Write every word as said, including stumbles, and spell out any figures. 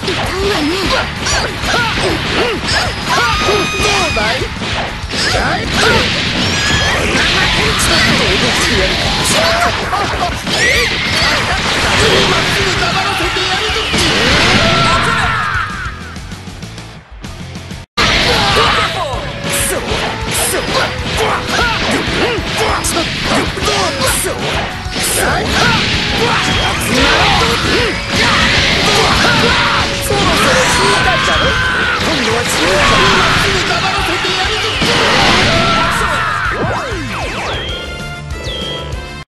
そろそろ死にたいだろ。今度は死ぬか。